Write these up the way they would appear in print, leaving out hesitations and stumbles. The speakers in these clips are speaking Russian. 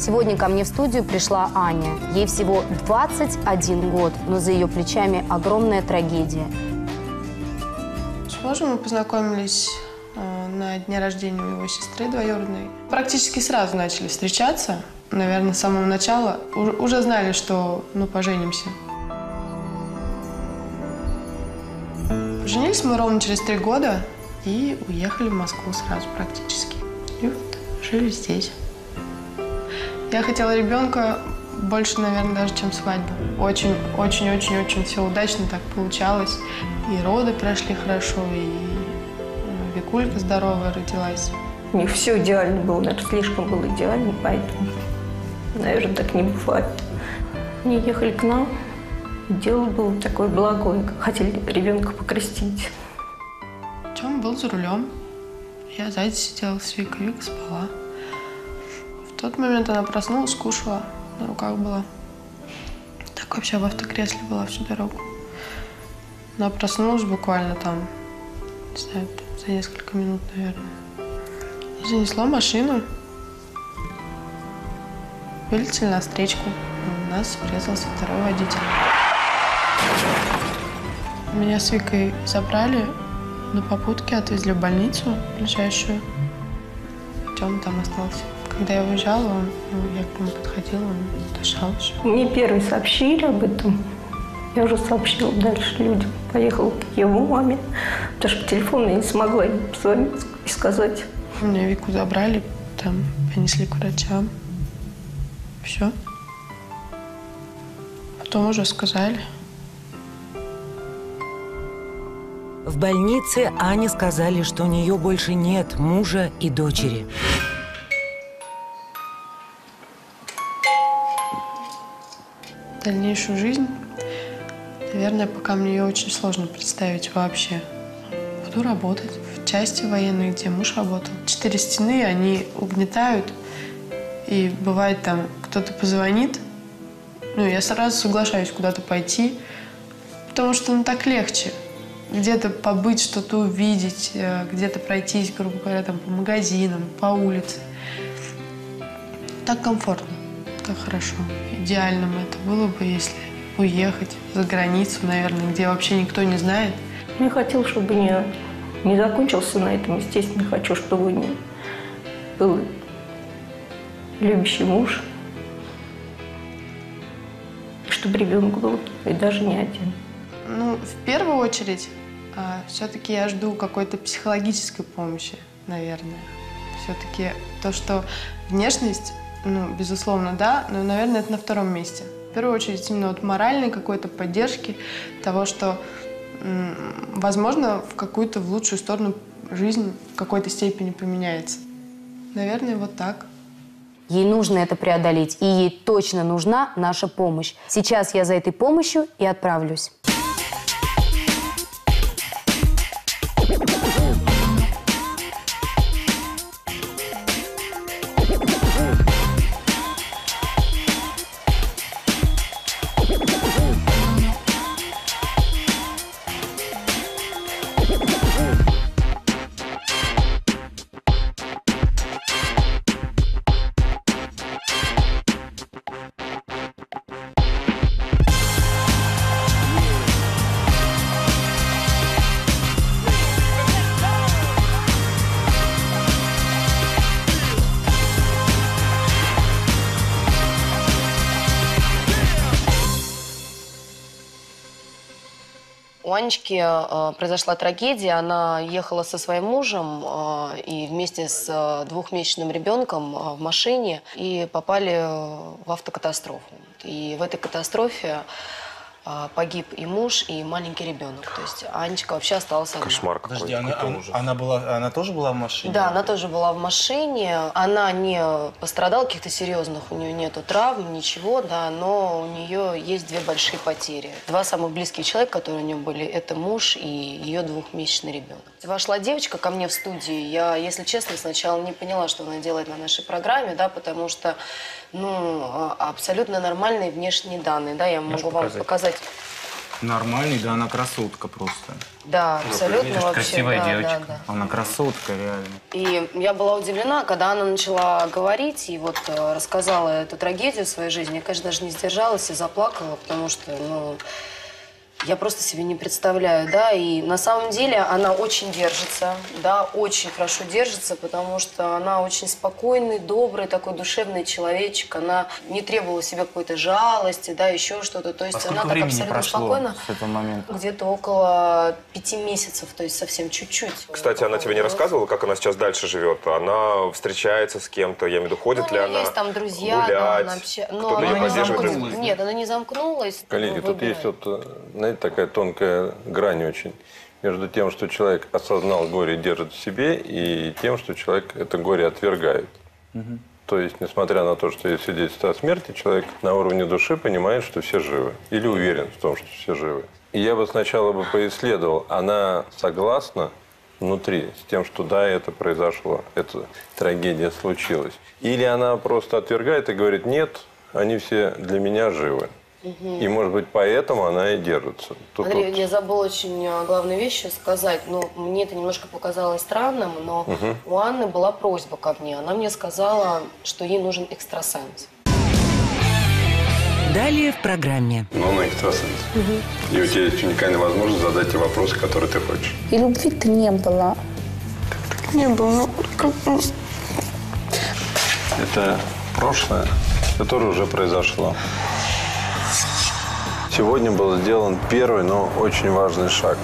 Сегодня ко мне в студию пришла Аня. Ей всего 21 год, но за ее плечами огромная трагедия. С мужем мы познакомились на дне рождения у его сестры двоюродной. Практически сразу начали встречаться. Наверное, с самого начала уже знали, что поженимся. Женились мы ровно через 3 года и уехали в Москву сразу практически. И вот жили здесь. Я хотела ребенка больше, наверное, даже, чем свадьбу. Очень все удачно так получалось. И роды прошли хорошо, и Викулька здоровая родилась. У них все идеально было, даже слишком было идеально, поэтому, наверное, так не бывает. Они ехали к нам, дело было такое благое, как хотели ребенка покрестить. Тёма был за рулем, я сзади сидела с Викой, Вика спала. В тот момент она проснулась, кушала, на руках была. Так вообще в автокресле была всю дорогу. Она проснулась буквально там, не знаю, за несколько минут, наверное. И занесло машину. Вылетели на встречку. У нас врезался второй водитель. Меня с Викой забрали на попутке, отвезли в больницу ближайшую. Тёма там остался. Когда я уезжала, я к нему подходила, он дышал еще. Мне первые сообщили об этом. Я уже сообщила дальше людям. Поехала к его маме, потому что по телефону я не смогла ей позвонить и сказать. Меня Вику забрали, там понесли к врачам. Все. Потом уже сказали. В больнице Ане сказали, что у нее больше нет мужа и дочери. Дальнейшую жизнь, наверное, пока мне ее очень сложно представить вообще. Буду работать в части военной, где муж работал. 4 стены, они угнетают. И бывает там, кто-то позвонит, я сразу соглашаюсь куда-то пойти, потому что так легче. Где-то побыть, что-то увидеть, где-то пройтись, грубо говоря, там, по магазинам, по улице. Так комфортно, так хорошо. Идеальным это было бы, если уехать за границу, наверное, где вообще никто не знает. Я хотела, чтобы не закончился на этом. Естественно, хочу, чтобы у нее был любящий муж, чтобы ребенок был, и даже не один. В первую очередь, все-таки я жду какой-то психологической помощи, наверное. Все-таки то, что внешность, безусловно, да, но, наверное, это на втором месте. В первую очередь, именно моральной какой-то поддержки того, что, возможно, в лучшую сторону жизнь в какой-то степени поменяется. Наверное, вот так. Ей нужно это преодолеть, и ей точно нужна наша помощь. Сейчас я за этой помощью и отправлюсь. У Анечки произошла трагедия. Она ехала со своим мужем и вместе с 2-месячным ребенком в машине и попали в автокатастрофу. И в этой катастрофе погиб и муж, и маленький ребенок. То есть Анечка вообще осталась одна. Кошмар какой-то. Подожди, она тоже была в машине? Да, она тоже была в машине. Она не пострадала каких-то серьезных, у нее нету травм, ничего, да, но у нее есть 2 большие потери. 2 самых близких человека, которые у нее были, это муж и ее 2-месячный ребенок. Вошла девочка ко мне в студию. Я, если честно, сначала не поняла, что она делает на нашей программе, да, потому что, абсолютно нормальные внешние данные, да, я могу вам показать Нормальный, да, она красотка просто. Да, абсолютно вообще. красивая да, девочка. Да, да. Она красотка, реально. И я была удивлена, когда она начала говорить и вот рассказала эту трагедию в своей жизни. Я, конечно, даже не сдержалась и заплакала, потому что, ну, я просто себе не представляю, да. И на самом деле она очень держится, да, очень хорошо держится, потому что она очень спокойный, добрый, такой душевный человечек. Она не требовала себе какой-то жалости, да, еще что-то. То есть Сколько она так времени абсолютно прошло спокойно. с этого момента? Где-то около 5 месяцев, то есть совсем чуть-чуть. Кстати, она тебе не рассказывала, как она сейчас дальше живет? Она встречается с кем-то, я имею в виду, ходит ли у она нее есть там друзья, гулять? да, она вообще... Кто-то ее поддерживает? Нет, она не замкнулась. Коллеги, тут выбирает. есть вот, знаете, такая тонкая грань очень между тем, что человек осознал горе и держит в себе, и тем, что человек это горе отвергает. То есть, несмотря на то, что есть свидетельство о смерти, человек на уровне души понимает, что все живы. Или уверен в том, что все живы. И я бы сначала поисследовал, она согласна внутри с тем, что да, это произошло, эта трагедия случилась. Или она просто отвергает и говорит, нет, они все для меня живы. И, может быть, поэтому она и держится. Тут Андрей, вот... я забыла очень главную вещь сказать. Ну, мне это немножко показалось странным, но у Анны была просьба ко мне. Она мне сказала, что ей нужен экстрасенс. Далее в программе. Но она экстрасенс. И у тебя есть уникальная возможность задать те вопросы, которые ты хочешь. И любви-то не было. Не было. Это прошлое, которое уже произошло. Сегодня был сделан первый, но очень важный шаг.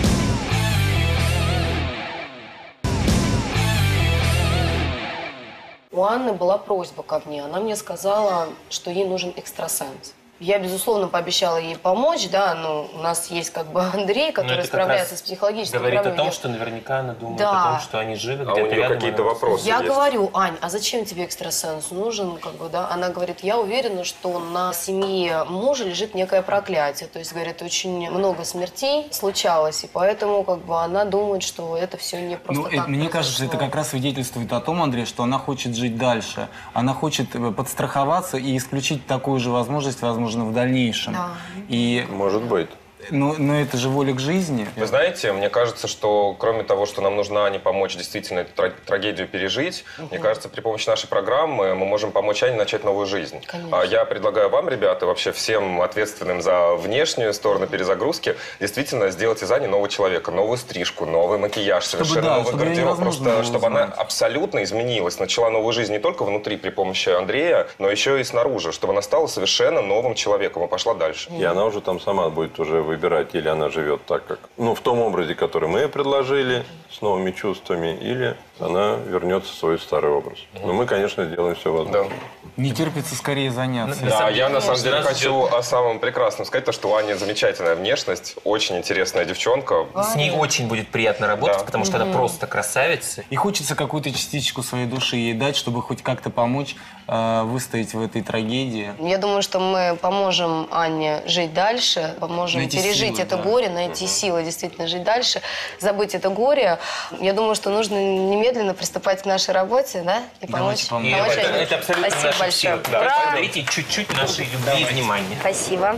У Анны была просьба ко мне. Она мне сказала, что ей нужен экстрасенс. Я, безусловно, пообещала ей помочь, да, но у нас есть как бы Андрей, который справляется с психологической говорит проблемой. о том, что наверняка она думает Да. о том, что они живы, А где-то у нее рядом. какие-то вопросы Я есть? говорю, Ань, а зачем тебе экстрасенс нужен, как бы, да? Она говорит, я уверена, что на семье мужа лежит некое проклятие. То есть, говорит, очень много смертей случалось, и поэтому, как бы, она думает, что это все не просто Ну, так мне кажется, это произошло. как раз свидетельствует о том, Андрей, что она хочет жить дальше. Она хочет подстраховаться и исключить такую же возможность, возможно, в дальнейшем. Да. И, Может быть. но это же воля к жизни. Вы знаете, мне кажется, что кроме того, что нам нужно Ане помочь действительно эту трагедию пережить, мне кажется, при помощи нашей программы мы можем помочь Ане начать новую жизнь. Конечно. Я предлагаю вам, ребята, вообще всем ответственным за внешнюю сторону перезагрузки, действительно сделать из Ани нового человека, новую стрижку, новый макияж, совершенно да, новый чтобы её гардероб. невозможно Просто было чтобы она узнать. абсолютно изменилась, начала новую жизнь не только внутри при помощи Андрея, но еще и снаружи, чтобы она стала совершенно новым человеком и пошла дальше. И она уже там сама будет уже выбирать, или она живет так, как... Ну, в том образе, который мы ей предложили, с новыми чувствами, или она вернется в свой старый образ. Но мы, конечно, сделаем все возможное. Не терпится скорее заняться. Да, я на самом деле нас хочу о самом прекрасном сказать, то, что у Ани замечательная внешность, очень интересная девчонка. С ней очень будет приятно работать, Да. потому что она просто красавица. И хочется какую-то частичку своей души ей дать, чтобы хоть как-то помочь выстоять в этой трагедии. Я думаю, что мы поможем Анне жить дальше, поможем Найти пережить силы, это да. горе, найти силы действительно жить дальше, забыть это горе. Я думаю, что нужно немедленно приступать к нашей работе, да, и Давайте помочь. И помочь. Анне. это абсолютно Спасибо наша большое. сила. Да, Ура! подарите чуть-чуть нашей любви и внимания. Спасибо.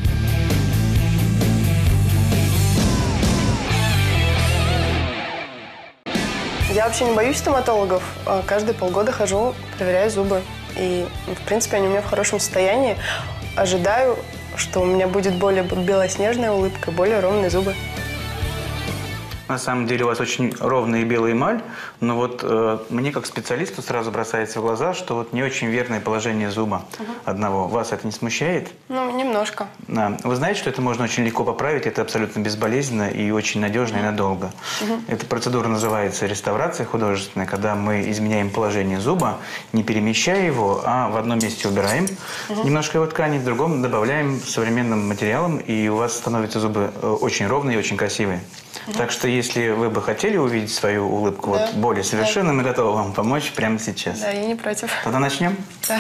Я вообще не боюсь стоматологов. Каждые полгода хожу, проверяю зубы. И, в принципе, они у меня в хорошем состоянии. Ожидаю, что у меня будет более белоснежная улыбка, более ровные зубы. На самом деле у вас очень ровная и белая эмаль, но вот мне как специалисту сразу бросается в глаза, что вот не очень верное положение зуба одного. Вас это не смущает? Ну, немножко. Да. Вы знаете, что это можно очень легко поправить, это абсолютно безболезненно и очень надежно и надолго. Эта процедура называется реставрация художественная, когда мы изменяем положение зуба, не перемещая его, а в одном месте убираем немножко его ткани, в другом добавляем современным материалом, и у вас становятся зубы очень ровные и очень красивые. Так что, если вы бы хотели увидеть свою улыбку вот более совершенной, мы готовы вам помочь прямо сейчас. Да, я не против. Тогда начнем? Да.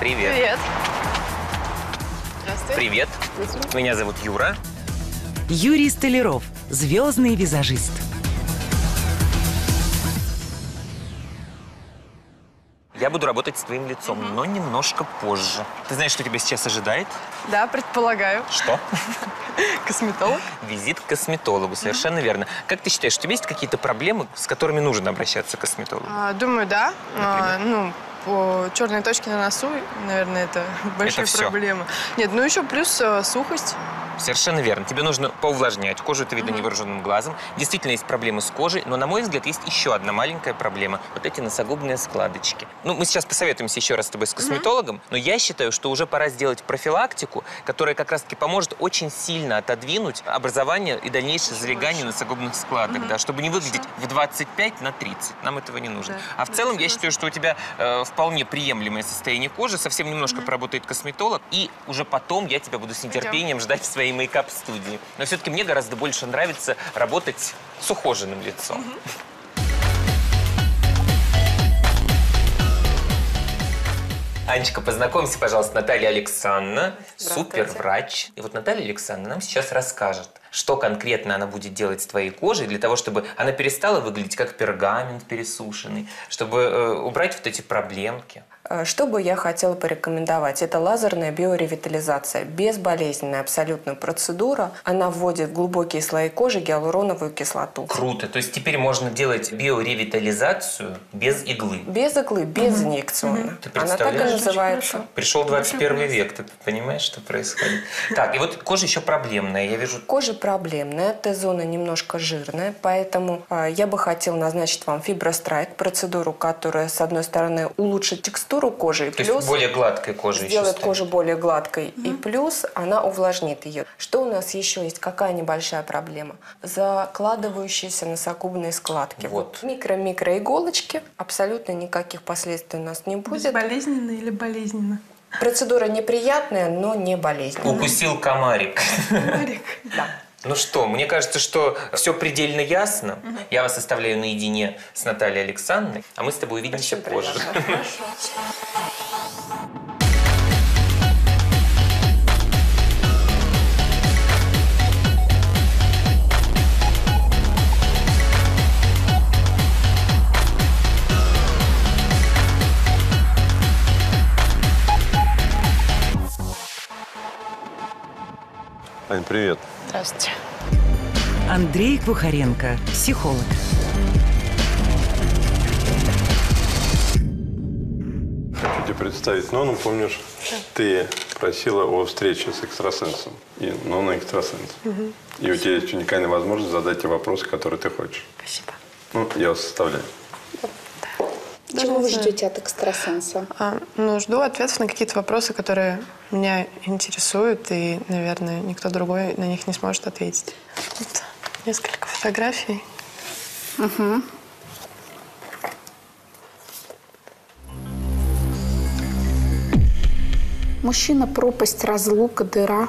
Привет. Привет. Здравствуй. Привет. Меня зовут Юра. Юрий Столяров, звездный визажист. Я буду работать с твоим лицом, но немножко позже. Ты знаешь, что тебя сейчас ожидает? Да, предполагаю. Что? Косметолог? Визит к косметологу, совершенно верно. Как ты считаешь, у тебя есть какие-то проблемы, с которыми нужно обращаться к косметологу? Думаю, да. По черной точке на носу, наверное, это большая всё? проблема. Нет, ну еще плюс сухость. Совершенно верно. Тебе нужно поувлажнять кожу, это видно невооруженным глазом. Действительно есть проблемы с кожей, но, на мой взгляд, есть еще одна маленькая проблема. Вот эти носогубные складочки. Ну, мы сейчас посоветуемся еще раз с тобой с косметологом, но я считаю, что уже пора сделать профилактику, которая как раз-таки поможет очень сильно отодвинуть образование и дальнейшее залегание носогубных складок, да, чтобы не выглядеть в 25 на 30. Нам этого не нужно. А в целом, я считаю, что у тебя вполне приемлемое состояние кожи, совсем немножко поработает косметолог, и уже потом я тебя буду с нетерпением ждать в своей мейкап-студии. Но все-таки мне гораздо больше нравится работать с ухоженным лицом. Анечка, познакомься, пожалуйста, Наталья Александровна, суперврач. И вот Наталья Александровна нам сейчас расскажет, что конкретно она будет делать с твоей кожей для того, чтобы она перестала выглядеть как пергамент пересушенный, чтобы убрать вот эти проблемки. Что бы я хотела порекомендовать? Это лазерная биоревитализация. Безболезненная абсолютно процедура. Она вводит в глубокие слои кожи гиалуроновую кислоту. Круто. То есть теперь можно делать биоревитализацию без иглы. Без иглы, безинъекционно. Ты Она так и называется. Пришел 21 век, ты понимаешь, что происходит? Так, и вот кожа еще проблемная, я вижу. Кожа проблемная, Т-зона немножко жирная, поэтому я бы хотела назначить вам фибрострайк, процедуру, которая, с одной стороны, улучшит текстуру кожи, и То плюс есть более гладкой кожи сделает кожу более гладкой, и плюс она увлажнит ее. Что у нас еще есть? Какая небольшая проблема? Закладывающиеся носогубные складки. Вот. Микро-микро иголочки, абсолютно никаких последствий у нас не будет. Болезненно или болезненно? Процедура неприятная, но не болезненная. Укусил комарик. Да. Ну что, мне кажется, что все предельно ясно. Я вас оставляю наедине с Натальей Александровной, а мы с тобой увидимся позже. Ань, привет. Здравствуйте. Андрей Кухаренко, психолог. Хочу тебе представить Нону. Помнишь, ты просила о встрече с экстрасенсом. И Нона экстрасенс. И у тебя есть уникальная возможность задать те вопросы, которые ты хочешь. Спасибо. Ну, я вас составляю. Чего вы ждете от экстрасенса? Жду ответов на какие-то вопросы, которые меня интересуют, и, наверное, никто другой на них не сможет ответить. Вот несколько фотографий. Угу. Мужчина – пропасть, разлука, дыра.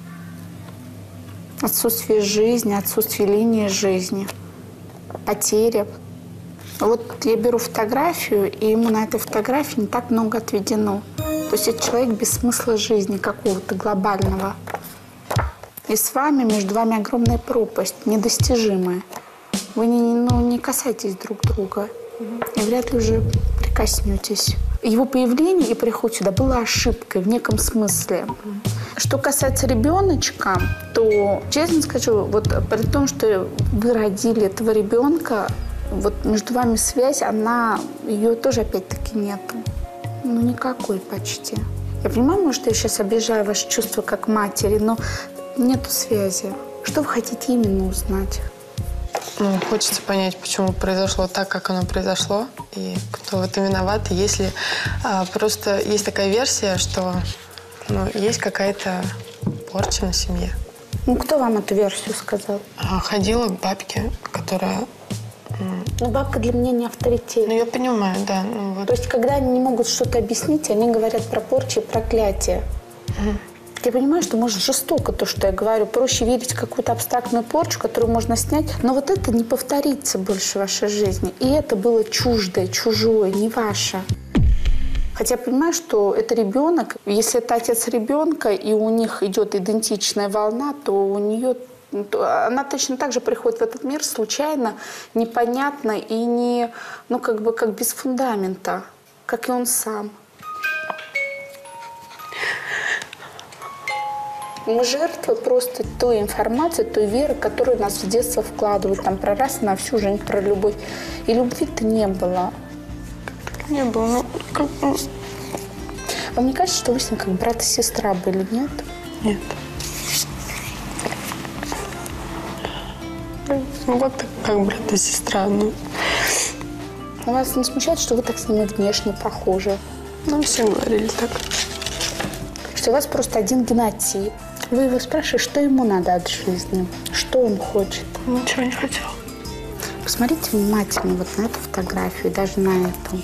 Отсутствие жизни, отсутствие линии жизни, потеря. Вот я беру фотографию, и ему на этой фотографии не так много отведено. То есть это человек без смысла жизни какого-то глобального. И с вами, между вами огромная пропасть, недостижимая. Вы не касаетесь друг друга и вряд ли уже прикоснетесь. Его появление и приход сюда было ошибкой в неком смысле. Что касается ребеночка, то, честно скажу, вот при том, что вы родили этого ребенка, вот между вами связь, ее тоже опять-таки нету. Ну, никакой почти. Я понимаю, может, я сейчас обижаю ваши чувства как матери, но нету связи. Что вы хотите именно узнать? Хочется понять, почему произошло так, как оно произошло, и кто в этом виноват. И если просто есть такая версия, что есть какая-то порча на семье. Кто вам эту версию сказал? Ходила к бабке, которая... Но бабка для меня не авторитет. Я понимаю, да. То есть, когда они не могут что-то объяснить, они говорят про порчи и проклятие. Я понимаю, что, может, жестоко то, что я говорю. Проще верить в какую-то абстрактную порчу, которую можно снять. Но вот это не повторится больше в вашей жизни. И это было чуждое, чужое, не ваше. Хотя я понимаю, что это ребенок. Если это отец ребенка, и у них идет идентичная волна, то у нее... Она точно так же приходит в этот мир случайно, непонятно и не... Ну, как бы как без фундамента, как и он сам. Мы жертвы просто той информации, той веры, которую нас в детство вкладывают. Там про раз на всю жизнь, про любовь. И любви-то не было. Не было. Ну, как... Вам не кажется, что вы с ним как брат и сестра были, нет? Нет. Ну, вот как брат и сестра. Ну. Вас не смущает, что вы так с ними внешне похожи? Нам все говорили так. Что у вас просто один генотип. Вы его спрашиваете, что ему надо от жизни, что он хочет. Ничего не хотел. Посмотрите внимательно вот на эту фотографию, даже на эту.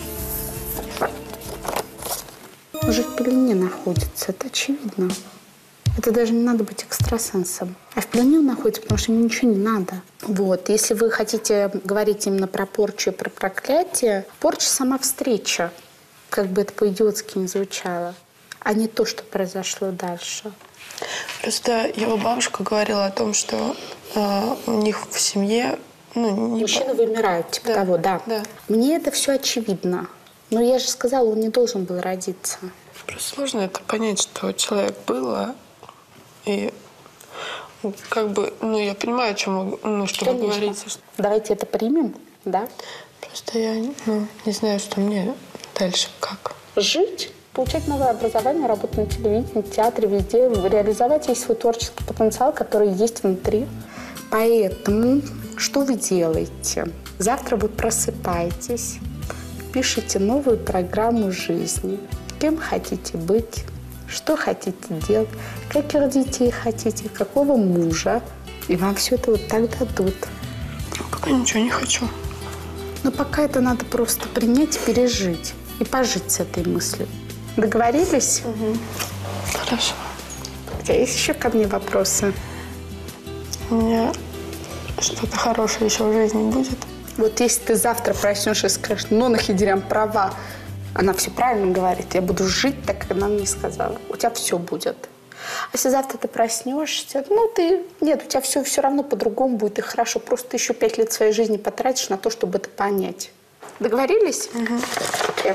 Он же в пелене находится, это очевидно. Это даже не надо быть экстрасенсом. А в пелене он находится, потому что ему ничего не надо. Вот. Если вы хотите говорить именно про порчу и про проклятие, порча сама встреча, как бы это по-идиотски не звучало, а не то, что произошло дальше. Просто его бабушка говорила о том, что у них в семье... Мужчины вымирают, типа того, да. Мне это все очевидно. Но я же сказала, он не должен был родиться. Просто сложно это понять, что человек был, и как бы, я понимаю, о чем что вы говорите. Давайте это примем, да? Просто я не знаю, что мне дальше как. Жить, получать новое образование, работать на телевидении, в театре, везде, реализовать весь свой творческий потенциал, который есть внутри. Поэтому что вы делаете? Завтра вы просыпаетесь, пишите новую программу жизни. Кем хотите быть, что хотите делать, каких детей хотите, какого мужа. И вам все это вот так дадут. Пока ничего не хочу. Но пока это надо просто принять, пережить и пожить с этой мыслью. Договорились? Угу. Хорошо. У тебя есть еще ко мне вопросы? У меня что-то хорошее еще в жизни будет. Вот если ты завтра проснешься и скажешь, нахидерям права, она все правильно говорит, я буду жить так, как она мне сказала. У тебя все будет. А если завтра ты проснешься, нет, у тебя все равно по-другому будет и хорошо. Просто еще 5 лет своей жизни потратишь на то, чтобы это понять. Договорились? Угу. Okay.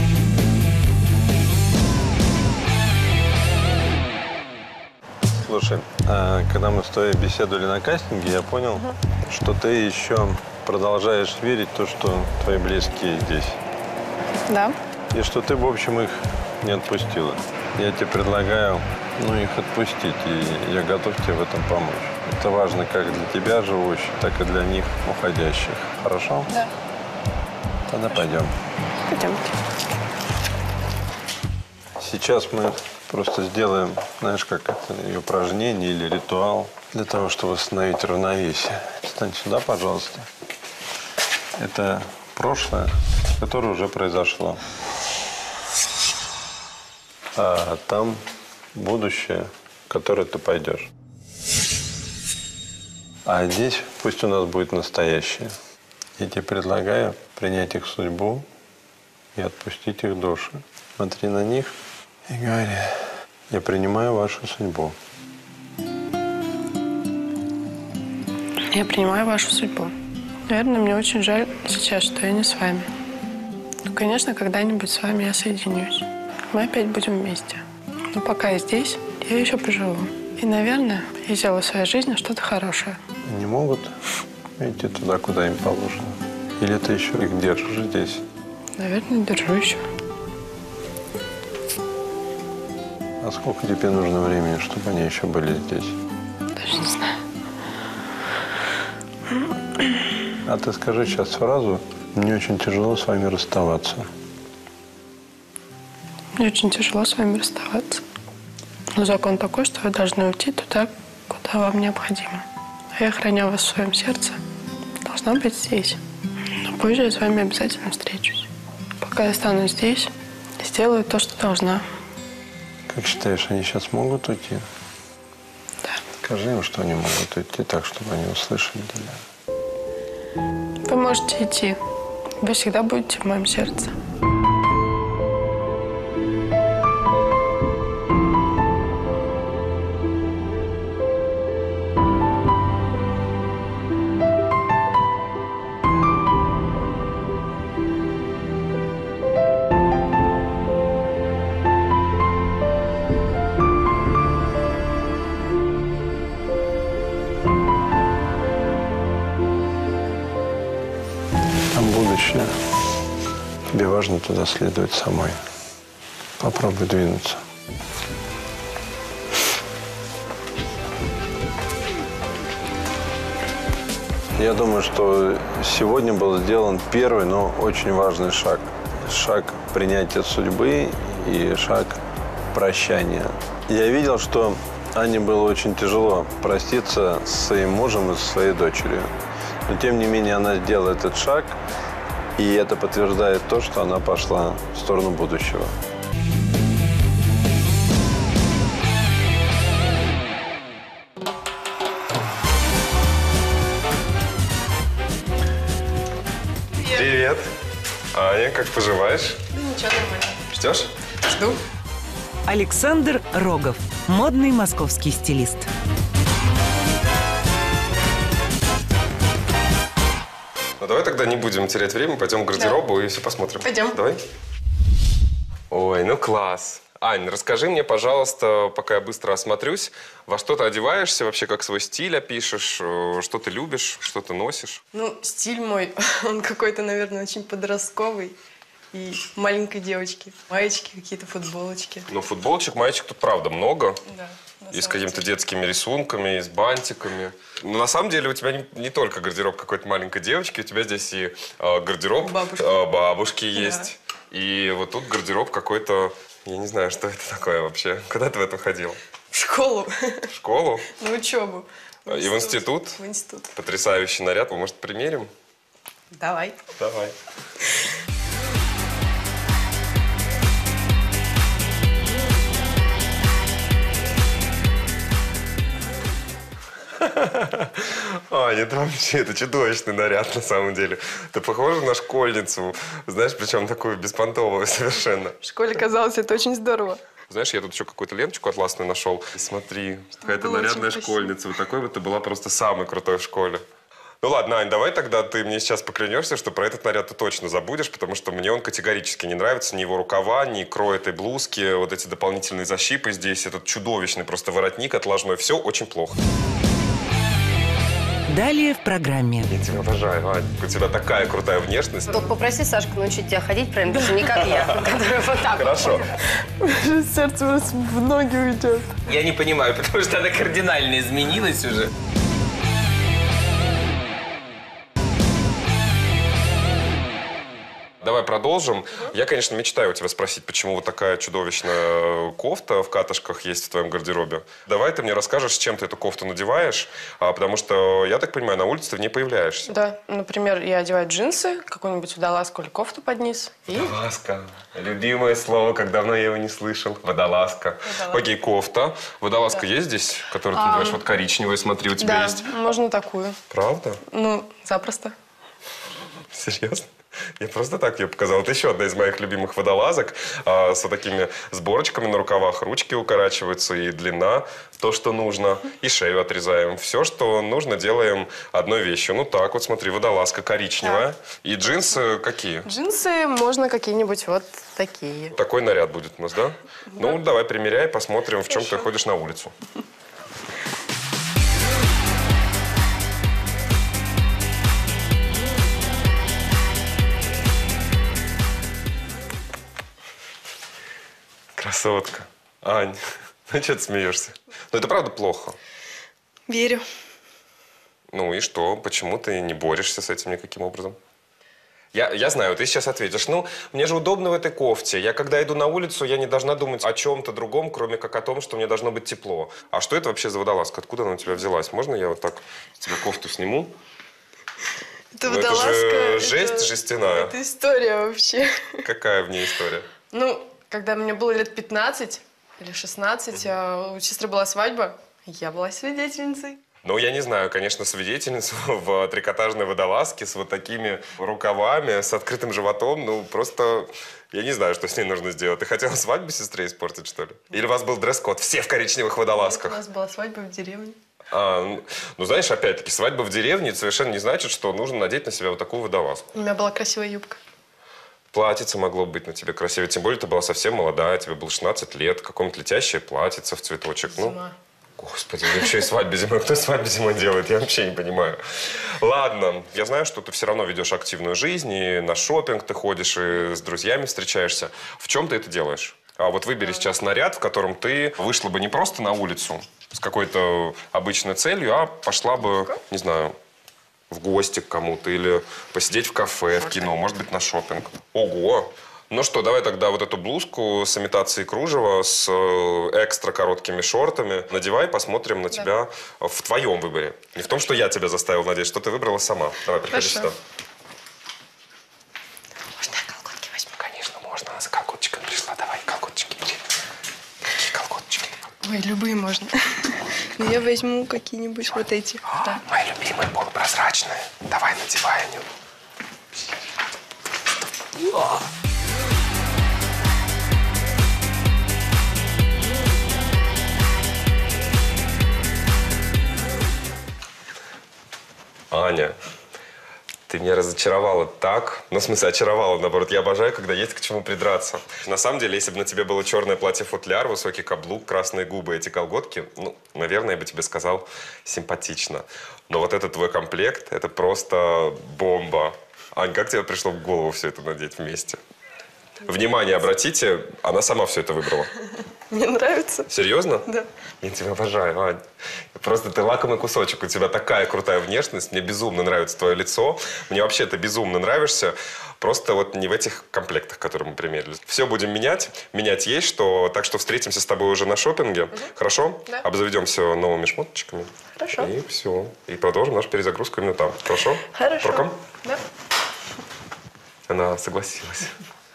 Слушай, когда мы с тобой беседовали на кастинге, я понял, что ты еще продолжаешь верить в то, что твои близкие здесь. Да. И что ты, в общем, их не отпустила. Я тебе предлагаю, их отпустить, и я готов тебе в этом помочь. Это важно как для тебя живущих, так и для них уходящих. Хорошо? Да. Тогда пойдем. Пойдемте. Сейчас мы просто сделаем, знаешь, как это, упражнение или ритуал для того, чтобы восстановить равновесие. Встань сюда, пожалуйста. Это прошлое, которое уже произошло. А там будущее, в которое ты пойдешь. А здесь пусть у нас будет настоящее. Я тебе предлагаю принять их судьбу и отпустить их души. Смотри на них и говори: я принимаю вашу судьбу. Я принимаю вашу судьбу. Наверное, мне очень жаль сейчас, что я не с вами. Но, конечно, когда-нибудь с вами я соединюсь. Мы опять будем вместе. Но пока я здесь, я еще поживу. И, наверное, я сделаю в своей жизни что-то хорошее. Они могут идти туда, куда им положено? Или ты еще их держишь здесь? Наверное, держу еще. А сколько тебе нужно времени, чтобы они еще были здесь? Даже не знаю. А ты скажи сейчас фразу: мне очень тяжело с вами расставаться. Мне очень тяжело с вами расставаться. Но закон такой, что вы должны уйти туда, куда вам необходимо. А я, храня вас в своем сердце, должна быть здесь. Но позже я с вами обязательно встречусь. Пока я останусь здесь, сделаю то, что должна. Как считаешь, они сейчас могут уйти? Да. Скажи им, что они могут уйти так, чтобы они услышали тебя. Вы можете идти. Вы всегда будете в моем сердце. Отлично. Тебе важно туда следовать самой. Попробуй двинуться. Я думаю, что сегодня был сделан первый, но очень важный шаг. Шаг принятия судьбы и шаг прощания. Я видел, что Ане было очень тяжело проститься с своим мужем и со своей дочерью. Но, тем не менее, она сделала этот шаг, и это подтверждает то, что она пошла в сторону будущего. Привет. Аня, как поживаешь? Да ничего, нормально. Ждешь? Жду. Александр Рогов, модный московский стилист. Ну давай тогда не будем терять время, пойдем к гардеробу и все посмотрим. Пойдем. Давай. Ой, ну класс. Ань, расскажи мне, пожалуйста, пока я быстро осмотрюсь, во что ты одеваешься, вообще как свой стиль опишешь, что ты любишь, что ты носишь? Ну, стиль мой, он какой-то, наверное, очень подростковый. И маленькой девочки. Маечки, какие-то футболочки. Ну, футболочек, маечек тут правда много. Да. И с какими-то детскими рисунками, и с бантиками. Но на самом деле у тебя не только гардероб какой-то маленькой девочки, у тебя здесь и гардероб бабушки есть. И вот тут гардероб какой-то, я не знаю, что это такое вообще. Куда ты в этом ходил? В школу. В школу? На учебу. И в институт? В институт. Потрясающий наряд. Может, примерим? Давай. Давай. Аня, это вообще это чудовищный наряд на самом деле. Ты похожа на школьницу, знаешь, причем такую беспонтовую совершенно. В школе казалось, это очень здорово. Знаешь, я тут еще какую-то ленточку атласную нашел. И смотри, какая-то нарядная школьница. Вот такой вот ты была просто самой крутой в школе. Ну ладно, Ань, давай тогда ты мне сейчас поклянешься, что про этот наряд ты точно забудешь, потому что мне он категорически не нравится. Ни его рукава, ни крой этой блузки, вот эти дополнительные защипы здесь, этот чудовищный просто воротник отложной. Все очень плохо. Далее в программе. Я тебя обожаю, Ань. У тебя такая крутая внешность. Только попроси Сашку научить тебя ходить правильно, даже не как я, которая вот так. Хорошо. Сердце у нас в ноги уйдет. Я не понимаю, потому что она кардинально изменилась уже. Давай продолжим. Я, конечно, мечтаю у тебя спросить, почему вот такая чудовищная кофта в катышках есть в твоем гардеробе. Давай ты мне расскажешь, с чем ты эту кофту надеваешь, потому что, я так понимаю, на улице ты в ней появляешься. Да, например, я одеваю джинсы, какую-нибудь водолазку или кофту под низ. Водолазка. Любимое слово, как давно я его не слышал. Водолазка. Окей, кофта. Водолазка есть здесь, которую ты надеваешь? Вот коричневая, смотри, у тебя есть. Да, можно такую. Правда? Ну, запросто. Серьезно? Я просто так ее показал. Это еще одна из моих любимых водолазок с вот такими сборочками на рукавах. Ручки укорачиваются и длина, то, что нужно. И шею отрезаем. Все, что нужно, делаем одной вещью. Ну так, вот смотри, водолазка коричневая. Да. И джинсы какие? Джинсы можно какие-нибудь вот такие. Такой наряд будет у нас, да? Ну, давай примеряй, посмотрим, в чем ты ходишь на улицу. Красотка. Ань, ну что ты смеешься? Ну это правда плохо. Верю. Ну и что? Почему ты не борешься с этим никаким образом? Я знаю, ты сейчас ответишь. Ну, мне же удобно в этой кофте. Я когда иду на улицу, я не должна думать о чем-то другом, кроме как о том, что мне должно быть тепло. А что это вообще за водолазка? Откуда она у тебя взялась? Можно я вот так тебе кофту сниму? Это ну, водолазка. Это же жесть жестяная. Это история вообще. Какая в ней история? Ну, когда мне было лет 15 или 16, у сестры была свадьба, я была свидетельницей. Ну, я не знаю, конечно, свидетельницу в трикотажной водолазке с вот такими рукавами, с открытым животом. Ну, просто я не знаю, что с ней нужно сделать. Ты хотела свадьбу сестре испортить, что ли? Или у вас был дресс-код? Все в коричневых водолазках? Нет, у нас была свадьба в деревне. Ну, знаешь, опять-таки, свадьба в деревне совершенно не значит, что нужно надеть на себя вот такую водолазку. У меня была красивая юбка. Платьице могло быть на тебе красивее. Тем более, ты была совсем молодая, тебе было 16 лет. Какое-нибудь летящее платьице в цветочек. Зима. Ну, Господи, еще и свадьбу зимой. Кто свадьбу зимой делает? Я вообще не понимаю. Ладно, я знаю, что ты все равно ведешь активную жизнь, и на шопинг ты ходишь, и с друзьями встречаешься. В чем ты это делаешь? А вот выбери сейчас наряд, в котором ты вышла бы не просто на улицу с какой-то обычной целью, а пошла бы, не знаю, в гости к кому-то или посидеть в кафе, в кино, может быть, на шопинг. Ого! Ну что, давай тогда вот эту блузку с имитацией кружева, с экстра короткими шортами надевай, посмотрим на тебя в твоем выборе. Не в том, что я тебя заставил надеть, что ты выбрала сама. Давай, приходи сюда. Можно я колготки возьму? Конечно, можно. Она за колготчиком пришла. Давай, колготчики бери. Какие колготчики? Ой, любые можно. Но я возьму какие-нибудь вот эти. Да. Мои любимые, полупрозрачные. Давай, надевай они. Аня, ты меня разочаровала так. Ну, в смысле, очаровала, наоборот. Я обожаю, когда есть к чему придраться. На самом деле, если бы на тебе было черное платье-футляр, высокий каблук, красные губы, эти колготки, ну, наверное, я бы тебе сказал, симпатично. Но вот этот твой комплект, это просто бомба. Ань, как тебе пришло в голову все это надеть вместе? Внимание, обратите, она сама все это выбрала. Мне нравится. Серьезно? Да. Я тебя обожаю, Ань. Просто ты лакомый кусочек. У тебя такая крутая внешность. Мне безумно нравится твое лицо. Мне вообще ты безумно нравишься. Просто вот не в этих комплектах, которые мы примерили. Все будем менять. Менять есть что. Так что встретимся с тобой уже на шопинге. Хорошо? Да. Обзаведемся новыми шмоточками. Хорошо. И все. И продолжим нашу перезагрузку именно там. Хорошо? Хорошо. Проком? Да. Она согласилась.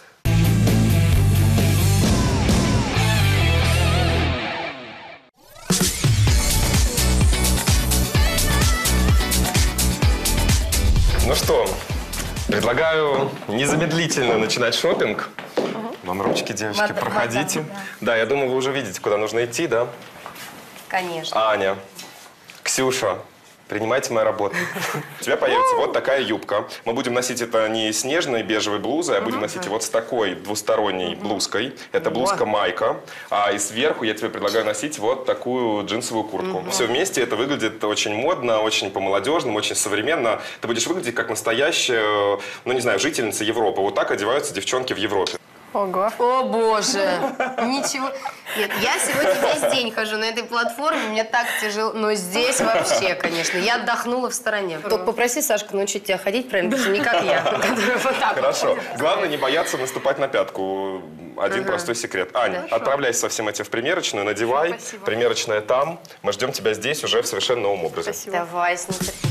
Ну что, предлагаю незамедлительно начинать шопинг. Вам ручки, девочки, проходите. Да, я думаю, вы уже видите, куда нужно идти, да? Конечно. Аня, Ксюша, принимайте мою работу. У тебя появится вот такая юбка. Мы будем носить это не с нежной бежевой блузой, а будем носить вот с такой двусторонней блузкой. Это блузка-майка. И сверху я тебе предлагаю носить вот такую джинсовую куртку. Все вместе это выглядит очень модно, очень по-молодежному, очень современно. Ты будешь выглядеть как настоящая, ну не знаю, жительница Европы. Вот так одеваются девчонки в Европе. Ого. О, боже. Ничего. Нет, я сегодня весь день хожу на этой платформе, мне так тяжело. Но здесь вообще, конечно, я отдохнула в стороне. Только попроси Сашку научить тебя ходить правильно, потому что не как я, которая вот так. Хорошо. Главное не бояться наступать на пятку. Один простой секрет. Аня, отправляйся со всем этим в примерочную, надевай. Спасибо. Примерочная там. Мы ждем тебя здесь уже в совершенно новом образе. Спасибо. Давай, с нетерпением.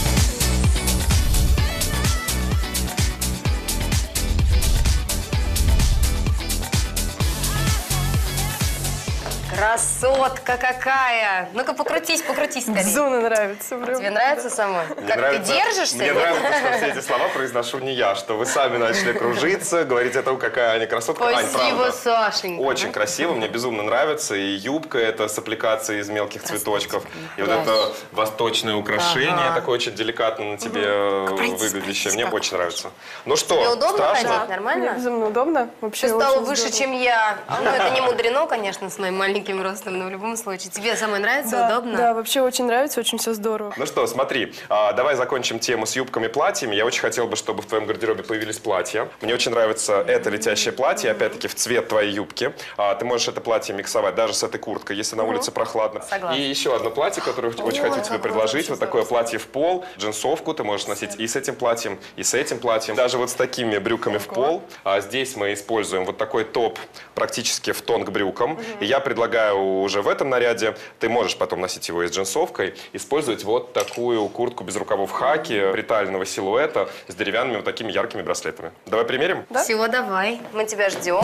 Красотка какая! Ну-ка, покрутись скорее. Зона нравится. Прям. Тебе нравится самой? Как нравится, ты держишься? Мне нравится, что все эти слова произношу не я, что вы сами начали кружиться, говорить о том, какая Аня красотка. Спасибо, Ань, Сашенька. очень красиво, мне безумно нравится. И юбка это с аппликацией из мелких цветочков. И вот это восточное украшение, такое очень деликатно на тебе выглядящее. Мне очень нравится. Ну что, тебе удобно страшно? ходить? Нормально? Мне безумно удобно. Вообще ты стала очень выше, здорово. чем я. Ну, это не мудрено, конечно, с моим маленьким ростом, но в любом случае. Тебе самой нравится? Да, удобно? Да, вообще очень нравится, очень все здорово. Ну что, смотри, давай закончим тему с юбками, платьями. Я очень хотел бы, чтобы в твоем гардеробе появились платья. Мне очень нравится это летящее платье, опять-таки в цвет твоей юбки. Ты можешь это платье миксовать даже с этой курткой, если на улице прохладно. Согласна. И еще одно платье, которое очень хочу тебе предложить. Вот такое платье в пол, джинсовку ты можешь носить и с этим платьем, и с этим платьем. Даже вот с такими брюками в пол. Здесь мы используем вот такой топ практически в тон к брюкам. И я предлагаю уже в этом наряде, ты можешь потом носить его и с джинсовкой, использовать вот такую куртку без рукавов хаки, приталенного силуэта с деревянными вот такими яркими браслетами. Давай примерим? Да? Всего давай. Мы тебя ждем.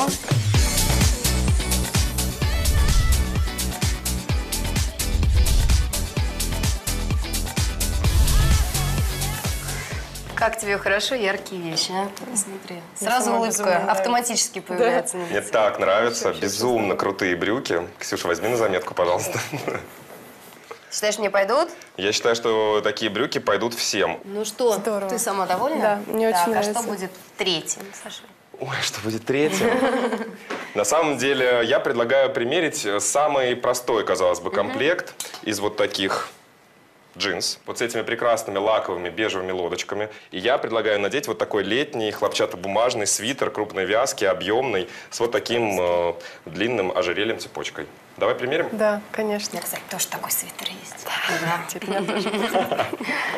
Как тебе хорошо, яркие вещи, а? Посмотри. Сразу улыбка автоматически появляется на лице. Мне так нравятся, безумно крутые брюки. Ксюша, возьми на заметку, пожалуйста. Считаешь, мне пойдут? Я считаю, что такие брюки пойдут всем. Ну что, здорово. ты сама довольна? Да, мне очень нравится. А что будет третьим, Саша? Ой, что будет третьим? На самом деле, я предлагаю примерить самый простой, казалось бы, комплект из вот таких джинс. Вот с этими прекрасными лаковыми бежевыми лодочками. И я предлагаю надеть вот такой летний хлопчатобумажный свитер крупной вязки, объемный, с вот таким длинным ожерельем цепочкой. Давай примерим? Да, конечно. У меня, кстати, тоже такой свитер есть. У меня тоже.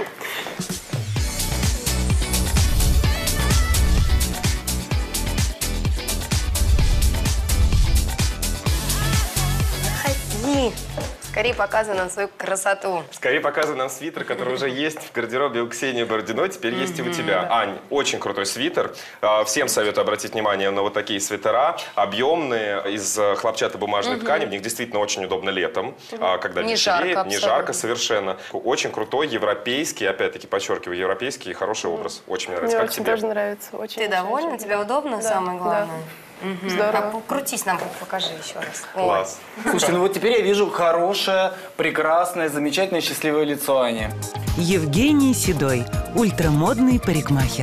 Заходи. Скорее показывай нам свою красоту. Скорее показывай нам свитер, который уже есть в гардеробе у Ксении Бородиной, теперь есть и у тебя. Ань, очень крутой свитер. Всем советую обратить внимание на вот такие свитера. Объемные, из хлопчатобумажной ткани. В них действительно очень удобно летом, когда не вечереет, жарко, не жарко совершенно. Очень крутой, европейский, опять-таки подчеркиваю, европейский хороший образ. Очень мне нравится. Мне Как очень тебе? тоже нравится. Очень. Ты довольна? Тебе удобно? Да, Самое главное. да. Угу. Здорово. Так, крутись нам, покажи еще раз. Класс. Слушайте, ну вот теперь я вижу хорошее, прекрасное, замечательное, счастливое лицо Ани. Евгений Седой, ультрамодный парикмахер.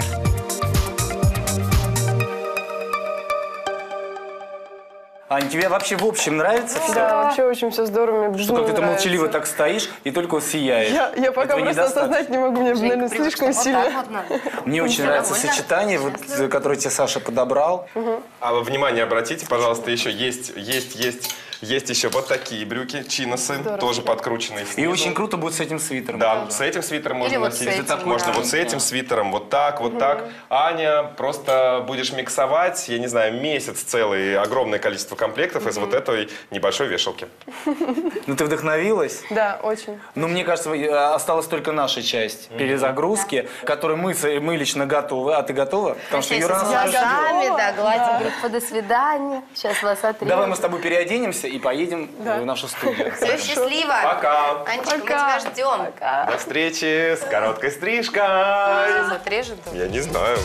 Ань, тебе вообще в общем нравится все? Да, вообще очень все здорово, мне Что как ты молчаливо так стоишь и только сияешь. Я пока Этого просто недостаточно. осознать не могу, мне, наверное, слишком сильно. Мне очень нравится сочетание, вот, которое тебе Саша подобрал. А вы внимание обратите, пожалуйста, еще есть еще вот такие брюки, чиносы, тоже подкрученные снизу. И очень круто будет с этим свитером. Да, с этим свитером можно вот с носить. этим, Можно да. вот с этим свитером, вот так, вот так. Аня, просто будешь миксовать, я не знаю, месяц целый, огромное количество комплектов из вот этой небольшой вешалки. Ну ты вдохновилась? Да, очень. Ну, мне кажется, осталась только наша часть перезагрузки, которой мы лично готовы. А ты готова? Потому что Юра нас Я ждет. да, гладим группу, до свидания. Сейчас вас отрежем. Давай мы с тобой переоденемся и поедем в нашу студию. Все, счастливо. Пока. Анечка, мы тебя ждем. До встречи с короткой стрижкой. Сейчас отрежем. Я не знаю.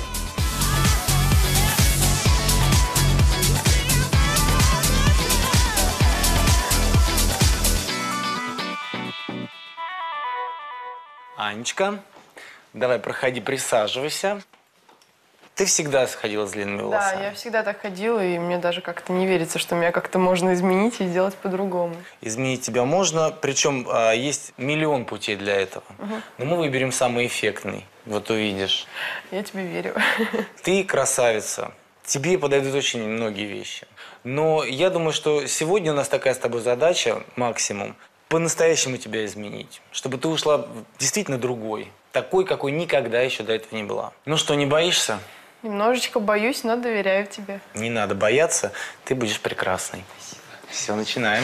Анечка, давай, проходи, присаживайся. Ты всегда ходила с длинными волосами? Да, я всегда так ходила, и мне даже как-то не верится, что меня как-то можно изменить и сделать по-другому. Изменить тебя можно, причем есть миллион путей для этого. Но мы выберем самый эффектный, вот увидишь. Я тебе верю. Ты красавица, тебе подойдут очень многие вещи. Но я думаю, что сегодня у нас такая с тобой задача, максимум, по-настоящему тебя изменить. Чтобы ты ушла действительно другой. Такой, какой никогда еще до этого не была. Ну что, не боишься? Немножечко боюсь, но доверяю тебе. Не надо бояться, ты будешь прекрасной. Спасибо. Все, начинаем.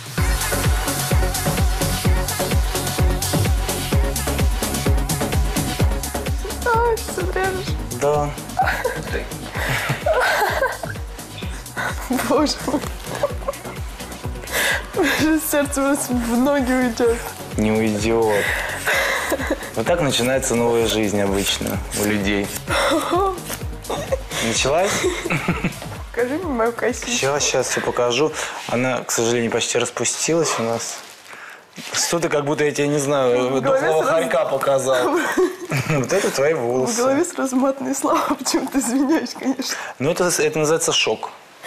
Ай, ты отрежешь. Да. Боже мой. Сердце у нас в ноги уйдет. Не уйдет. Вот так начинается новая жизнь обычно у людей. Началась? Покажи мне мою косичку. Сейчас все покажу. Она, к сожалению, почти распустилась у нас. Что-то как будто я тебе, не знаю, дохлого хорька показал. Вот это твои В волосы. голове сразу матные слова, почему-то извиняюсь, конечно. Ну, это называется шок.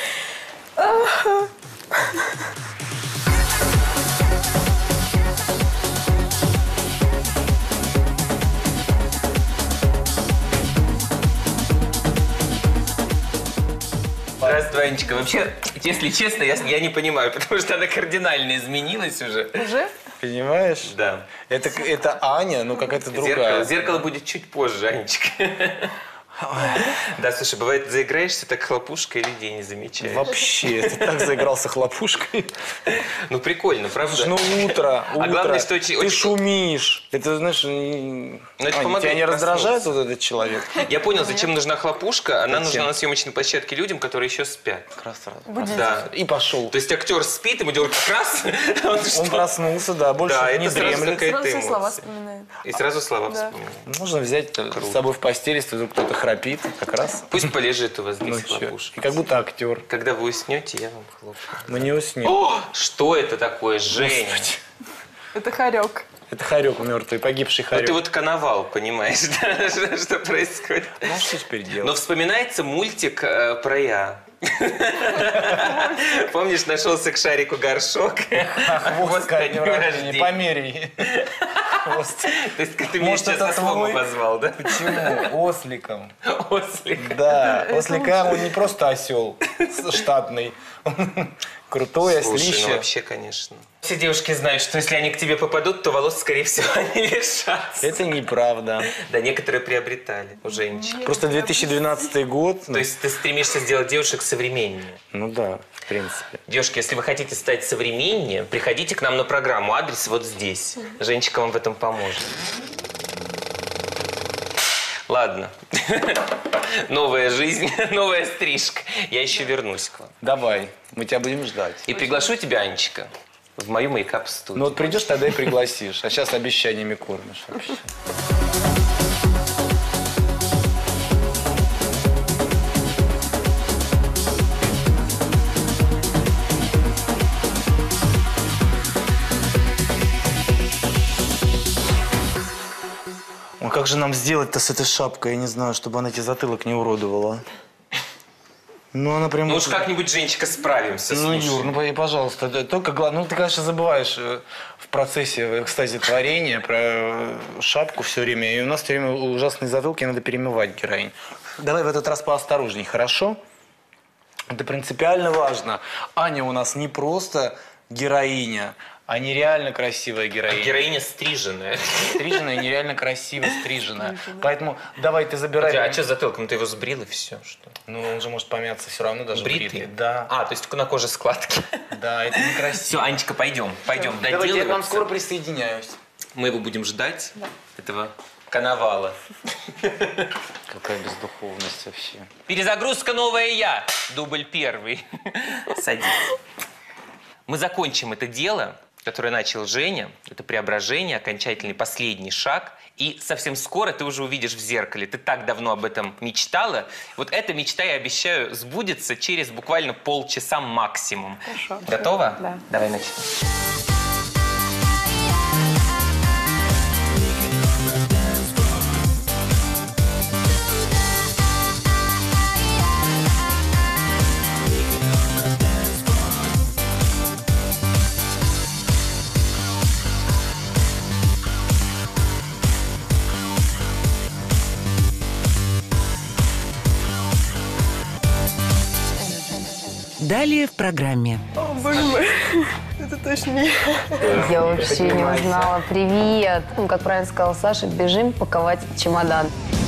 Здравствуй, Анечка. Вообще, если честно, я не понимаю, потому что она кардинально изменилась уже. Уже? Понимаешь? Да. Это Аня, ну какая-то другая. Зеркало будет чуть позже, Анечка. Да, слушай, бывает, заиграешься так хлопушкой, и людей не замечаешь. Вообще, ты так заигрался хлопушкой. Ну, прикольно, правда? Слушай, ну утро. А главное, что ты шумишь. Это, знаешь, это Аня, тебя не раздражает вот этот человек? Я понял, зачем нужна хлопушка. Она нужна на съемочной площадке людям, которые еще спят. Да. И пошел. То есть актер спит, ему делают раз. Он проснулся, да, больше не дремлет. Сразу слова вспоминает. И сразу слова вспоминает. Можно взять с собой в постель, если вдруг кто-то храпит, как раз. Пусть полежит у вас Ну, здесь хлопушка. и как будто актер. Когда вы уснете, я вам хлопаю. Мы не уснем. О, что это такое, Женя? Это хорек. Это хорек мертвый, погибший хорек. Вот ты вот коновал, понимаешь, да, что происходит. Ну, что теперь делать? Но вспоминается мультик про я. Помнишь, нашелся к шарику горшок? Хвост ко дню рождения, померяй. Хвост. То есть ты меня сейчас по-своему позвал, да? Почему? Осликом. Ослик. Да, ослика он не просто осел штатный. Крутой Слушай, ослище. ну вообще, конечно. Все девушки знают, что если они к тебе попадут, то волос, скорее всего, они лишатся. Это неправда. Да, некоторые приобретали у женщин. Просто 2012 год. То есть ты стремишься сделать девушек современнее? Ну да, в принципе. Девушки, если вы хотите стать современнее, приходите к нам на программу. Адрес вот здесь. Женечка вам в этом поможет. Ладно. Новая жизнь, новая стрижка. Я еще вернусь к вам. Давай, мы тебя будем ждать. И приглашу тебя, Анечка, в мою мейкап-студию. Ну вот придешь, тогда и пригласишь. А сейчас обещаниями кормишь вообще. Ой, как же нам сделать-то с этой шапкой? Я не знаю, чтобы она тебе затылок не уродовала. Ну, она прям... Ну уж как-нибудь, Женечка, справимся. Ну, Юр, ну, пожалуйста, только главное... Ну, ты, конечно, забываешь в процессе, кстати, творения про шапку все время. И у нас все время ужасные затылки, надо перемывать героинь. Давай в этот раз поосторожней, хорошо? Это принципиально важно. Аня у нас не просто героиня, а нереально красивая героиня. А героиня стриженная. Стриженная, нереально красиво стриженная. Поэтому давай ты забирай. А что с затылком? Ты его сбрил и все, что? Ну, он же может помяться все равно, даже бритый. Да. А, то есть на коже складки. Да, это некрасиво. Все, Анечка, пойдем, Давайте, я к вам скоро присоединяюсь. Мы его будем ждать, этого коновала. Какая бездуховность вообще. Перезагрузка «Новая я». Дубль первый. Садись. Мы закончим это дело, которое начал Женя. Это преображение, окончательный последний шаг. И совсем скоро ты уже увидишь в зеркале. Ты так давно об этом мечтала. Вот эта мечта, я обещаю, сбудется через буквально полчаса максимум. Хорошо. Готова? Да. Давай начнем. Далее в программе. О, боже мой, это точно не я. Я вообще не узнала. Привет. Ну, как правильно сказал Саша, бежим паковать чемодан.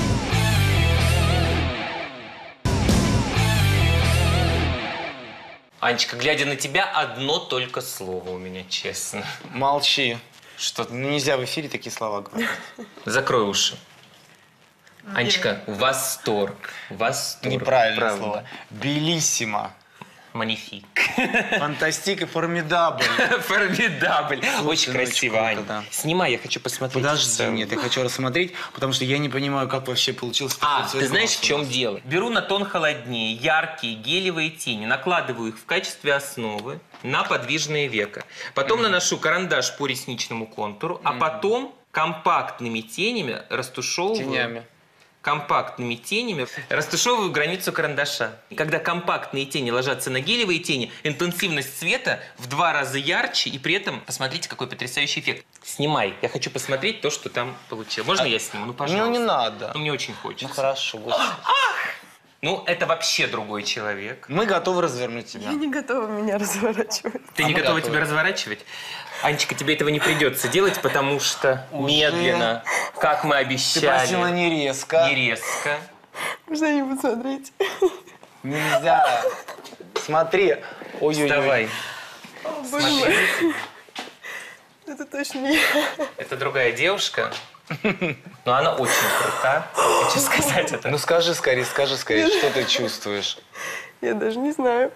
Анечка, глядя на тебя, одно только слово у меня, честно. Молчи. Что? Ну, нельзя в эфире такие слова говорить. Закрой уши. Анечка, восторг. Восторг. Неправильное Правда. слово. Белиссимо. Манифик. Фантастик и формидабль. Формидабль. Очень красиво, круто, Ань. да. Снимай, я хочу посмотреть. Подожди, нет, я хочу рассмотреть, потому что я не понимаю, как вообще получилось. А, ты знаешь, в чем дело? Беру на тон холоднее яркие гелевые тени, накладываю их в качестве основы на подвижное веко. Потом наношу карандаш по ресничному контуру, а потом компактными тенями растушевываю. Компактными тенями растушевываю границу карандаша. И когда компактные тени ложатся на гелевые тени, интенсивность цвета в 2 раза ярче, и при этом, посмотрите, какой потрясающий эффект. Снимай. Я хочу посмотреть то, что там получилось. Можно я сниму? Ну, пожалуйста. Ну, не надо. Ну, мне очень хочется. Ну, хорошо, господи. Ну, это вообще другой человек. Мы готовы развернуть тебя. Я не готова меня разворачивать. Ты не готова тебя разворачивать? Анечка, тебе этого не придется делать, потому что медленно, как мы обещали. Ты просила не резко. Не резко. Можно не посмотреть? Нельзя. Смотри. Ой-ой-ой. Вставай. О, боже мой. Это точно не я. Это другая девушка, но она очень крута. Хочу сказать это. Ну скажи скорее, что ты чувствуешь? Я даже не знаю.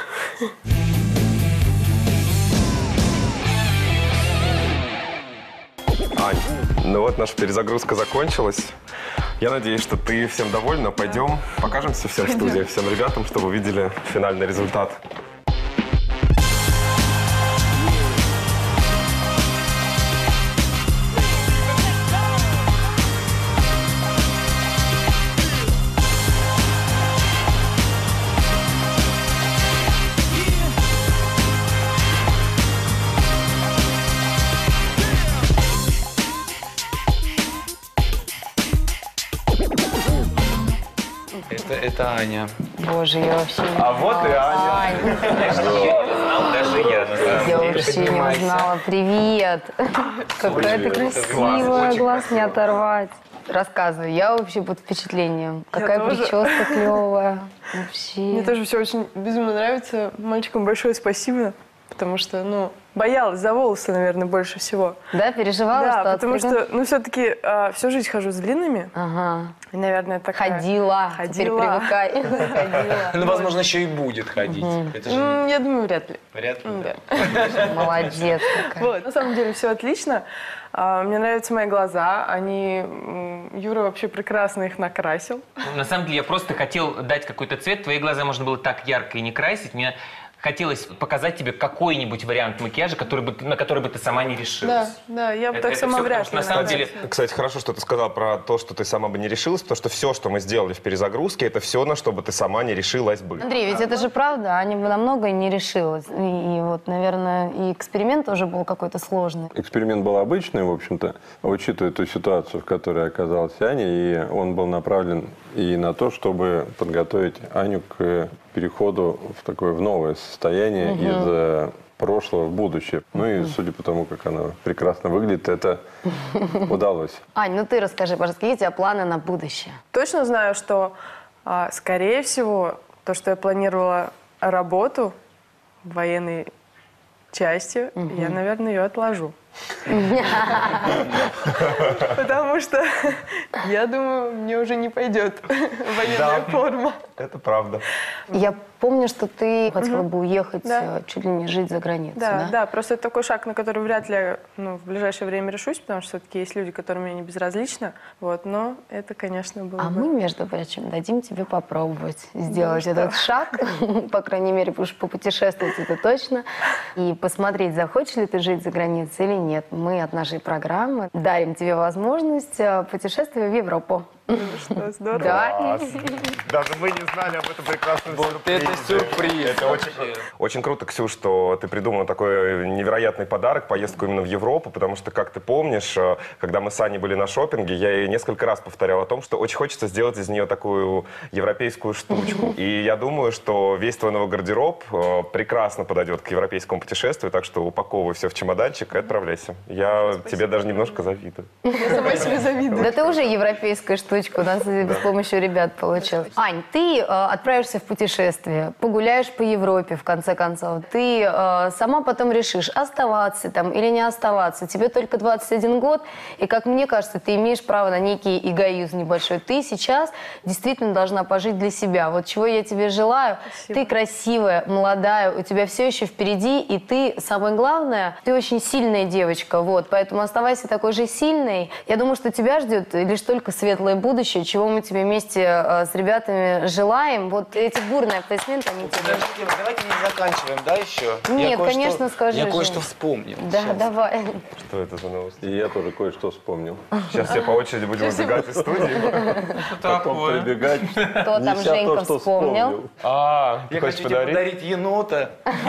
Ань, ну вот наша перезагрузка закончилась. Я надеюсь, что ты всем довольна. Пойдем, покажемся всем в студии, всем ребятам, чтобы увидели финальный результат. что это Аня. Боже, я вообще не А вот и Аня. Даже я, на самом Я деле. вообще не узнала. Привет. Какая ты красивая, глаз не оторвать. Рассказывай, я вообще под впечатлением. Какая тоже. прическа клевая. Вообще. Мне тоже все очень безумно нравится. Мальчикам большое спасибо, потому что, ну, боялась за волосы, наверное, больше всего. Да, переживала, Да, что потому отстригут? что, ну, все-таки всю жизнь хожу с длинными. Ага. И, наверное, такая... Ходила. Теперь привыкай. Ходила. Ну, возможно, еще и будет ходить. Это же Я думаю, вряд ли. вряд ли. Да. Молодец какая. Вот, на самом деле все отлично. Мне нравятся мои глаза. Юра вообще прекрасно их накрасил. Ну, на самом деле, я просто хотел дать какой-то цвет. Твои глаза можно было так ярко и не красить. Мне хотелось показать тебе какой-нибудь вариант макияжа, на который бы ты сама не решилась. Да, я бы так Это сама всё, вряд потому ли. что на самом деле... Кстати, хорошо, что ты сказал про то, что ты сама бы не решилась, потому что все, что мы сделали в перезагрузке, это все, на что бы ты сама не решилась бы. Андрей, ведь это же правда, Аня бы на многое не решилась. И вот, наверное, и эксперимент тоже был какой-то сложный. Эксперимент был обычный, в общем-то, учитывая ту ситуацию, в которой оказалась Аня, и он был направлен и на то, чтобы подготовить Аню к переходу в такое в новое состояние из прошлого в будущее. Ну и судя по тому, как она прекрасно выглядит, это удалось. Ань, ну ты расскажи, пожалуйста, какие у тебя планы на будущее? Точно знаю, что, скорее всего, то, что я планировала работу в военной части, я, наверное, ее отложу. Потому что, я думаю, мне уже не пойдет военная форма. Это правда. Я помню, что ты хотела бы уехать чуть ли не жить за границей, да? Да, просто это такой шаг, на который вряд ли в ближайшее время решусь, потому что все-таки есть люди, которым мне не безразлично. Вот, но это, конечно, было бы... Мы, между прочим, дадим тебе попробовать сделать этот шаг, по крайней мере, будешь попутешествовать, это точно, и посмотреть, захочешь ли ты жить за границей или нет. Мы от нашей программы дарим тебе возможность путешествия в Европу. Что, здорово. Да. Даже мы не знали об этом прекрасном сюрпризе. Это сюрприз. Это очень круто, Ксюш, что ты придумала такой невероятный подарок, поездку именно в Европу, потому что, как ты помнишь, когда мы с Аней были на шопинге, я ей несколько раз повторял о том, что очень хочется сделать из нее такую европейскую штучку. И я думаю, что весь твой новый гардероб прекрасно подойдет к европейскому путешествию, так что упаковывай все в чемоданчик и отправляйся. Я тебе даже немножко завидую. Я сама себе завидую. Да ты уже европейская штучка, у нас с помощью ребят получилось. Ань, ты отправишься в путешествие, погуляешь по Европе, в конце концов. Ты сама потом решишь, оставаться там или не оставаться. Тебе только 21 год, и, как мне кажется, ты имеешь право на некий эгоизм небольшой. Ты сейчас действительно должна пожить для себя. Вот чего я тебе желаю. Спасибо. Ты красивая, молодая, у тебя все еще впереди, и ты, самое главное, ты очень сильная девочка, вот. Поэтому оставайся такой же сильной. Я думаю, что тебя ждет лишь только светлое будущее, чего мы тебе вместе с ребятами желаем. Вот эти бурные аплодисменты, они тебе... Давайте не заканчиваем, да, еще? Нет, конечно, скажи, Я кое-что Жень. вспомнил. Да, Сейчас. давай. Что это за новость? И я тоже кое-что вспомнил. Сейчас все по очереди будем убегать из студии. Потом прибегать, Кто там, неся Женька, то, что вспомнил? Я хочешь хочу тебе подарить енота.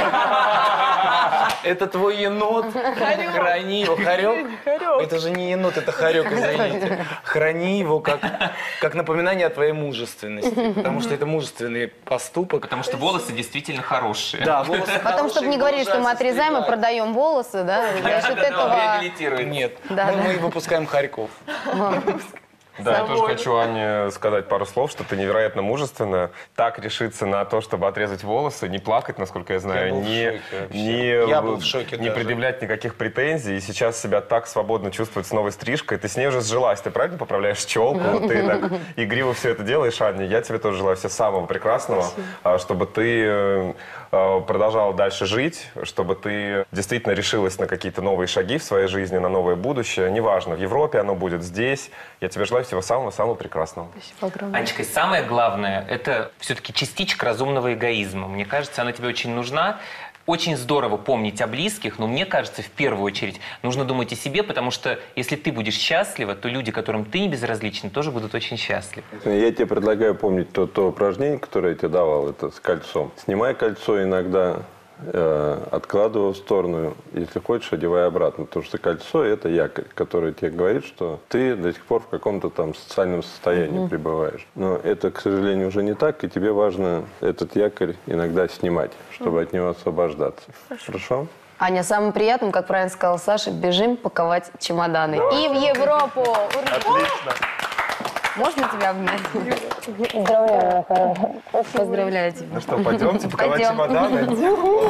Это твой енот. Храни его. Хорек? Это же не енот, это хорек, извините. Храни его как напоминание о твоей мужественности. Потому что это мужественный поступок. Потому что волосы действительно хорошие. Да, волосы Потом, чтобы не говорили, что мы отрезаем и продаем волосы, да? За счет этого... Нет, Да, да. мы выпускаем хорьков. Да, я тоже хочу, Ане, сказать пару слов, что ты невероятно мужественная. Так решиться на то, чтобы отрезать волосы, не плакать, насколько я знаю, Я был в шоке не даже. предъявлять никаких претензий. И сейчас себя так свободно чувствует с новой стрижкой. Ты с ней уже сжилась, ты правильно поправляешь челку? Ты так игриво все это делаешь, Аня. Я тебе тоже желаю всего самого прекрасного, чтобы ты продолжала дальше жить, чтобы ты действительно решилась на какие-то новые шаги в своей жизни, на новое будущее. Неважно, в Европе оно будет, здесь. Я тебе желаю всего самого-самого прекрасного. Спасибо огромное. Анечка, самое главное, это все-таки частичка разумного эгоизма. Мне кажется, она тебе очень нужна. Очень здорово помнить о близких, но мне кажется, в первую очередь нужно думать о себе, потому что если ты будешь счастлива, то люди, которым ты не безразличен, тоже будут очень счастливы. Я тебе предлагаю помнить то упражнение, которое я тебе давал, это с кольцом. Снимай кольцо иногда откладывай в сторону. Если хочешь, одевай обратно. Потому что кольцо – это якорь, который тебе говорит, что ты до сих пор в каком-то там социальном состоянии пребываешь. Но это, к сожалению, уже не так, и тебе важно этот якорь иногда снимать, чтобы от него освобождаться. Хорошо? Аня, самым приятным, как правильно сказал Саша, бежим паковать чемоданы. И в Европу! Ура! Отлично. Можно тебя обнять? Поздравляю. Поздравляю тебя. Ну что, пойдемте паковать Пойдем. чемоданы?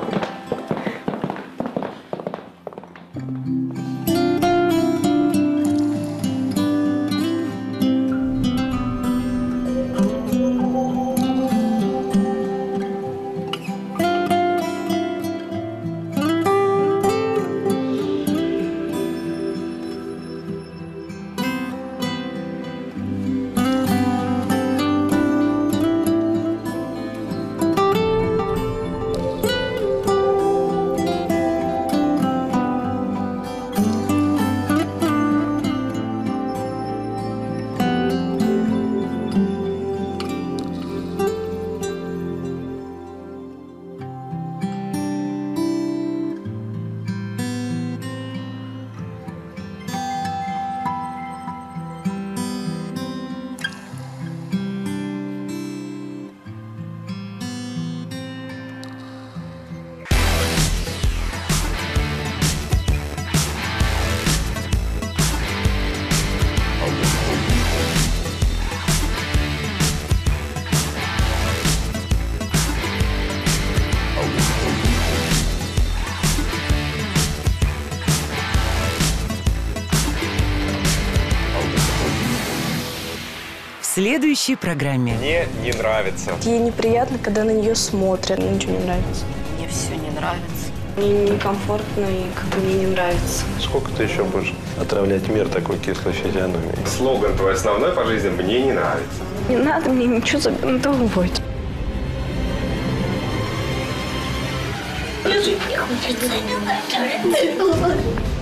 В следующей программе. Мне не нравится. Ей неприятно, когда на нее смотрят. Мне ничего не нравится. Мне все не нравится. Мне некомфортно и как бы мне не нравится. Сколько ты еще будешь отравлять мир такой кислой физиономией? Слоган твой основной по жизни «Мне не нравится». Не надо мне ничего забинтовывать. Мне жить не хочется.